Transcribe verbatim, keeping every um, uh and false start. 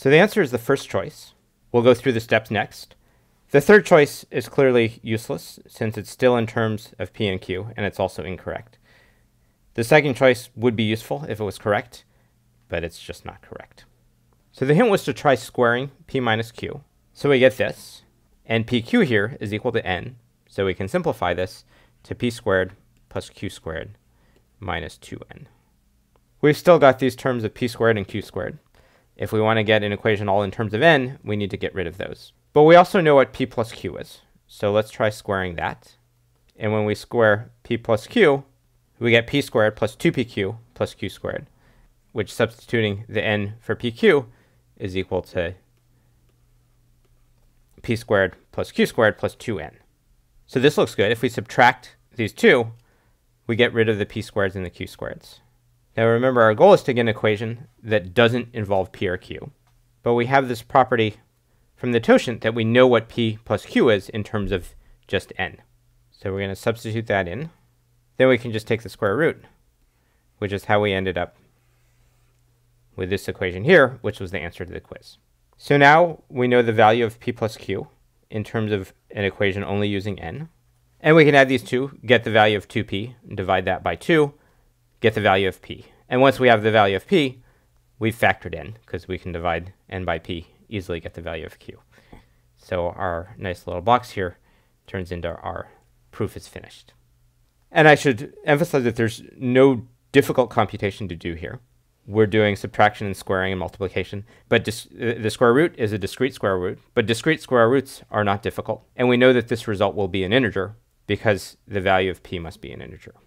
So the answer is the first choice. We'll go through the steps next. The third choice is clearly useless since it's still in terms of P and Q, and it's also incorrect. The second choice would be useful if it was correct, but it's just not correct. So the hint was to try squaring P minus Q. So we get this, and P Q here is equal to N, so we can simplify this to P squared plus Q squared minus two N. We've still got these terms of P squared and Q squared. If we want to get an equation all in terms of N, we need to get rid of those. But we also know what P plus Q is, so let's try squaring that. And when we square P plus Q, we get P squared plus two P Q plus Q squared, which substituting the N for P Q is equal to P squared plus Q squared plus two N. So this looks good. If we subtract these two, we get rid of the P squareds and the Q squareds. Now remember, our goal is to get an equation that doesn't involve P or Q. But we have this property from the totient that we know what P plus Q is in terms of just N. So we're going to substitute that in. Then we can just take the square root, which is how we ended up with this equation here, which was the answer to the quiz. So now we know the value of P plus Q in terms of an equation only using N. And we can add these two, get the value of two P, and divide that by two, get the value of P. And once we have the value of P, we've factored in, because we can divide N by P, easily get the value of Q. So our nice little box here turns into our proof is finished. And I should emphasize that there's no difficult computation to do here. We're doing subtraction and squaring and multiplication, but the square root is a discrete square root, but discrete square roots are not difficult. And we know that this result will be an integer because the value of P must be an integer.